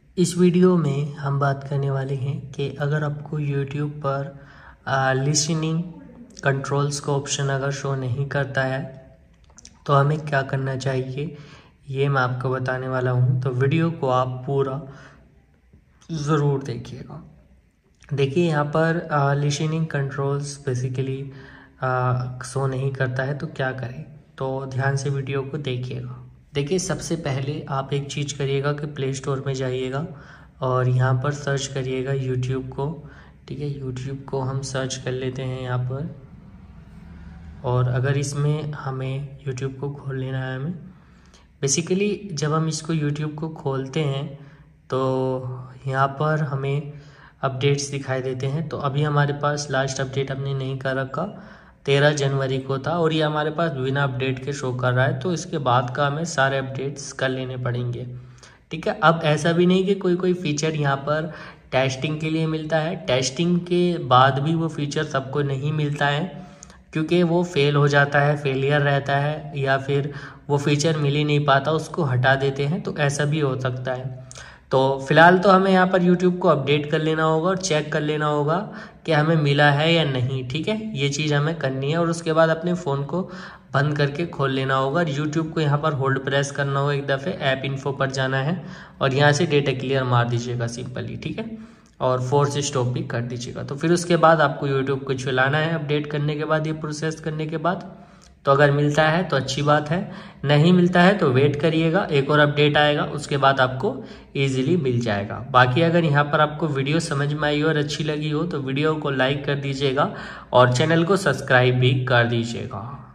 इस वीडियो में हम बात करने वाले हैं कि अगर आपको YouTube पर लिसनिंग कंट्रोल्स का ऑप्शन अगर शो नहीं करता है तो हमें क्या करना चाहिए, ये मैं आपको बताने वाला हूँ। तो वीडियो को आप पूरा ज़रूर देखिएगा। देखिए यहाँ पर लिसनिंग कंट्रोल्स बेसिकली शो नहीं करता है तो क्या करें, तो ध्यान से वीडियो को देखिएगा। देखिए सबसे पहले आप एक चीज़ करिएगा कि प्ले स्टोर में जाइएगा और यहाँ पर सर्च करिएगा यूट्यूब को। ठीक है, यूट्यूब को हम सर्च कर लेते हैं यहाँ पर। और अगर इसमें हमें यूट्यूब को खोल लेना है, हमें बेसिकली जब हम इसको यूट्यूब को खोलते हैं तो यहाँ पर हमें अपडेट्स दिखाई देते हैं। तो अभी हमारे पास लास्ट अपडेट हमने नहीं कर रखा, 13 जनवरी को था और ये हमारे पास बिना अपडेट के शो कर रहा है। तो इसके बाद का हमें सारे अपडेट्स कर लेने पड़ेंगे। ठीक है, अब ऐसा भी नहीं कि कोई कोई फीचर यहाँ पर टेस्टिंग के लिए मिलता है, टेस्टिंग के बाद भी वो फीचर सबको नहीं मिलता है क्योंकि वो फेल हो जाता है, फेलियर रहता है, या फिर वो फीचर मिल ही नहीं पाता, उसको हटा देते हैं। तो ऐसा भी हो सकता है। तो फिलहाल तो हमें यहाँ पर YouTube को अपडेट कर लेना होगा और चेक कर लेना होगा कि हमें मिला है या नहीं। ठीक है, ये चीज़ हमें करनी है और उसके बाद अपने फ़ोन को बंद करके खोल लेना होगा। YouTube को यहाँ पर होल्ड प्रेस करना होगा, एक दफ़े ऐप इन्फो पर जाना है और यहाँ से डेटा क्लियर मार दीजिएगा सिंपली। ठीक है, और फोर्स स्टॉप भी कर दीजिएगा। तो फिर उसके बाद आपको YouTube को चलाना है अपडेट करने के बाद, ये प्रोसेस करने के बाद। तो अगर मिलता है तो अच्छी बात है, नहीं मिलता है तो वेट करिएगा, एक और अपडेट आएगा, उसके बाद आपको इजीली मिल जाएगा। बाकी अगर यहाँ पर आपको वीडियो समझ में आई और अच्छी लगी हो तो वीडियो को लाइक कर दीजिएगा और चैनल को सब्सक्राइब भी कर दीजिएगा।